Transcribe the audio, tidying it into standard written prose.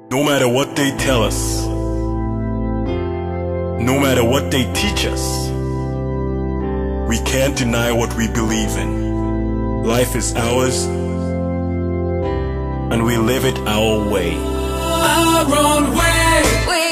No matter what they tell us, no matter what they teach us, we can't deny what we believe in. Life is ours, and we live it our way. Our own way.